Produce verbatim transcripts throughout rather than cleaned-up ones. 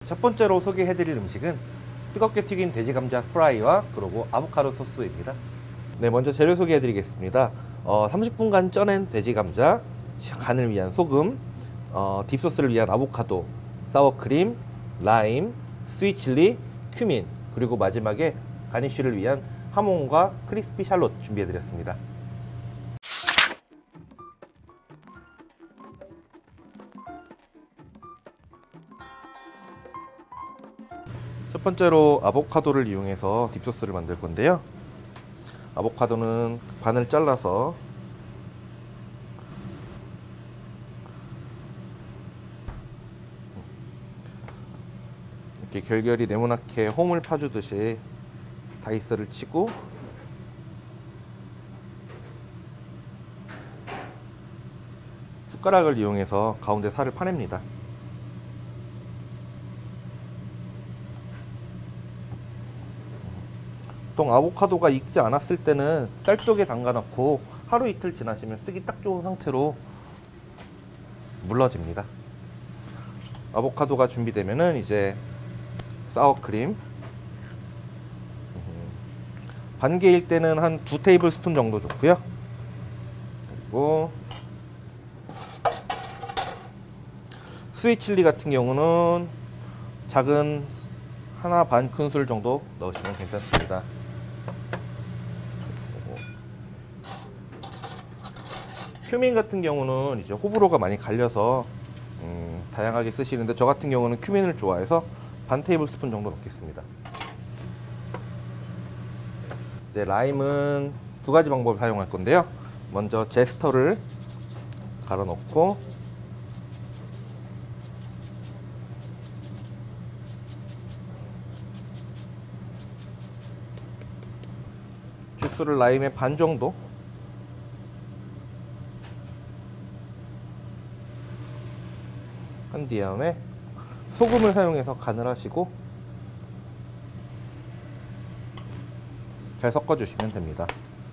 첫 번째로 소개해드릴 음식은 뜨겁게 튀긴 돼지 감자 프라이와 그리고 아보카도 소스입니다. 네, 먼저 재료 소개해드리겠습니다. 어, 삼십 분간 쪄낸 돼지 감자, 간을 위한 소금, 어, 딥소스를 위한 아보카도, 사워크림, 라임, 스위트칠리, 큐민, 그리고 마지막에 가니쉬를 위한 하몽과 크리스피 샬롯 준비해드렸습니다. 첫 번째로 아보카도를 이용해서 딥소스를 만들 건데요. 아보카도는 반을 잘라서 이렇게 결결이 네모나게 홈을 파주듯이 다이스를 치고 숟가락을 이용해서 가운데 살을 파냅니다. 보통 아보카도가 익지 않았을 때는 쌀 속에 담가 놓고 하루 이틀 지나시면 쓰기 딱 좋은 상태로 물러집니다. 아보카도가 준비되면은 이제 사워크림, 반 개일 때는 한 두 테이블 스푼 정도 좋고요. 그리고 스위트칠리 같은 경우는 작은 하나 반 큰술 정도 넣으시면 괜찮습니다. 큐민 같은 경우는 이제 호불호가 많이 갈려서 음, 다양하게 쓰시는데 저 같은 경우는 큐민을 좋아해서 반 테이블 스푼 정도 넣겠습니다. 이제 라임은 두 가지 방법을 사용할 건데요. 먼저 제스터를 갈아 넣고 주스를 라임의 반 정도 한 다음에 소금을 사용해서 간을 하시고 잘 섞어 주시면 됩니다.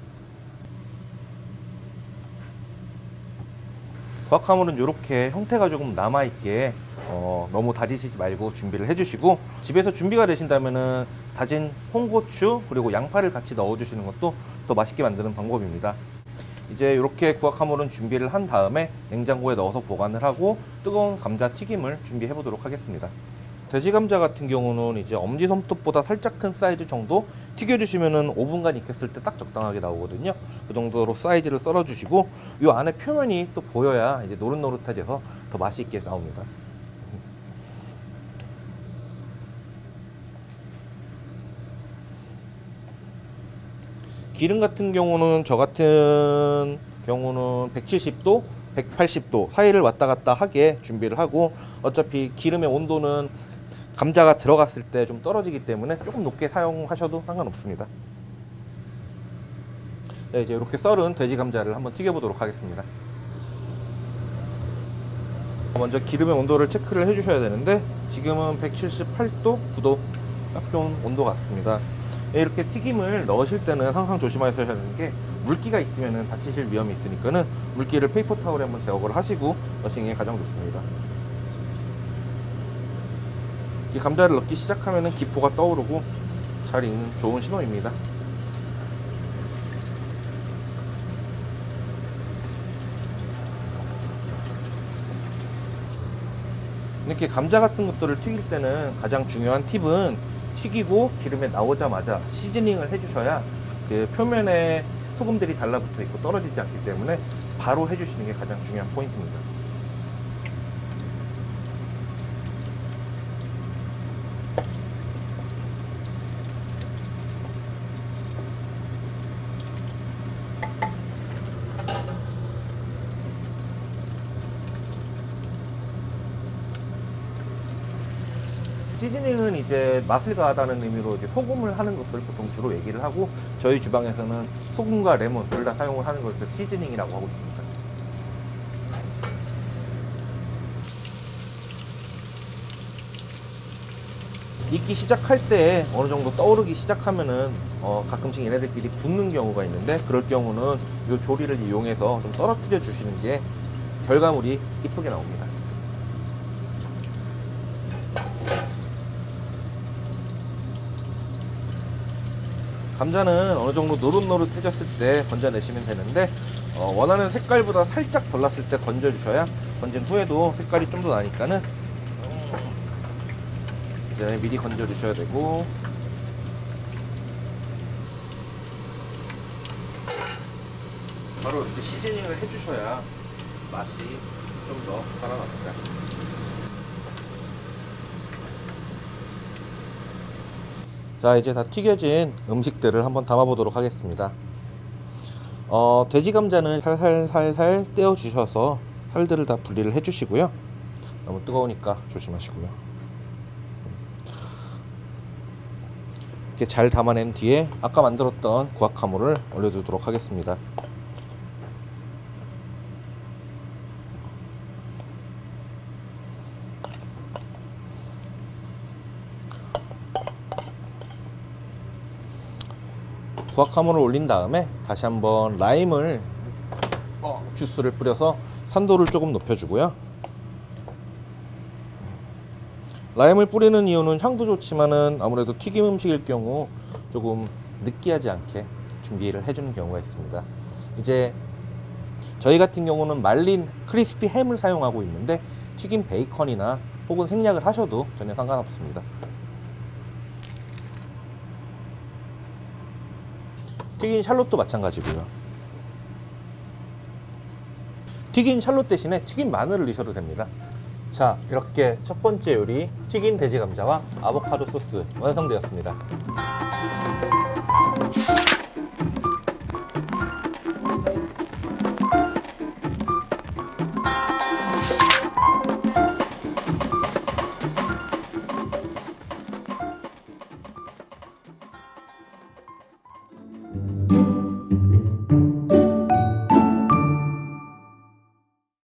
구악화물은 이렇게 형태가 조금 남아있게 어, 너무 다지시지 말고 준비를 해주시고, 집에서 준비가 되신다면은 다진 홍고추 그리고 양파를 같이 넣어주시는 것도 더 맛있게 만드는 방법입니다. 이제 이렇게 구악화물은 준비를 한 다음에 냉장고에 넣어서 보관을 하고 뜨거운 감자 튀김을 준비해 보도록 하겠습니다. 돼지 감자 같은 경우는 이제 엄지손톱보다 살짝 큰 사이즈 정도 튀겨주시면은 오 분간 익혔을 때 딱 적당하게 나오거든요. 그 정도로 사이즈를 썰어 주시고 이 안에 표면이 또 보여야 이제 노릇노릇해져서 더 맛있게 나옵니다. 기름 같은 경우는 저 같은 경우는 백칠십 도, 백팔십 도 사이를 왔다 갔다 하게 준비를 하고, 어차피 기름의 온도는 감자가 들어갔을 때 좀 떨어지기 때문에 조금 높게 사용하셔도 상관없습니다. 네, 이제 이렇게 썰은 돼지 감자를 한번 튀겨 보도록 하겠습니다. 먼저 기름의 온도를 체크를 해 주셔야 되는데 지금은 백칠십팔 도, 구 도 딱 좋은 온도 같습니다. 이렇게 튀김을 넣으실 때는 항상 조심하셔야 하는 게, 물기가 있으면 다치실 위험이 있으니까는 물기를 페이퍼 타올에 한번 제거를 하시고 넣으시는 게 가장 좋습니다. 이 감자를 넣기 시작하면은 기포가 떠오르고 잘 익는 좋은 신호입니다. 이렇게 감자 같은 것들을 튀길 때는 가장 중요한 팁은 튀기고 기름에 나오자마자 시즈닝을 해주셔야 그 표면에 소금들이 달라붙어 있고 떨어지지 않기 때문에 바로 해주시는 게 가장 중요한 포인트입니다. 시즈닝은 이제 맛을 가하다는 의미로 이제 소금을 하는 것을 보통 주로 얘기를 하고, 저희 주방에서는 소금과 레몬 둘 다 사용을 하는 것을 시즈닝이라고 하고 있습니다. 익기 시작할 때 어느 정도 떠오르기 시작하면은 어 가끔씩 얘네들끼리 붙는 경우가 있는데, 그럴 경우는 이 조리를 이용해서 좀 떨어뜨려 주시는 게 결과물이 이쁘게 나옵니다. 감자는 어느 정도 노릇노릇해졌을 때 건져내시면 되는데 어, 원하는 색깔보다 살짝 덜 났을 때 건져주셔야 건진 후에도 색깔이 좀 더 나니까는 이제 미리 건져주셔야 되고, 바로 이렇게 시즈닝을 해주셔야 맛이 좀 더 살아납니다. 자, 이제 다 튀겨진 음식들을 한번 담아보도록 하겠습니다. 어, 돼지 감자는 살살살살 떼어 주셔서 살들을 다 분리를 해 주시고요. 너무 뜨거우니까 조심하시고요. 이렇게 잘 담아낸 뒤에 아까 만들었던 구아카몰을 올려두도록 하겠습니다. 구아카몰을 올린 다음에 다시 한번 라임을 어, 주스를 뿌려서 산도를 조금 높여주고요. 라임을 뿌리는 이유는 향도 좋지만은 아무래도 튀김 음식일 경우 조금 느끼하지 않게 준비를 해주는 경우가 있습니다. 이제 저희 같은 경우는 말린 크리스피 햄을 사용하고 있는데 튀김 베이컨이나 혹은 생략을 하셔도 전혀 상관없습니다. 튀긴 샬롯도 마찬가지고요. 튀긴 샬롯 대신에 튀긴 마늘을 넣으셔도 됩니다. 자, 이렇게 첫 번째 요리 튀긴 돼지 감자와 아보카도 소스 완성되었습니다.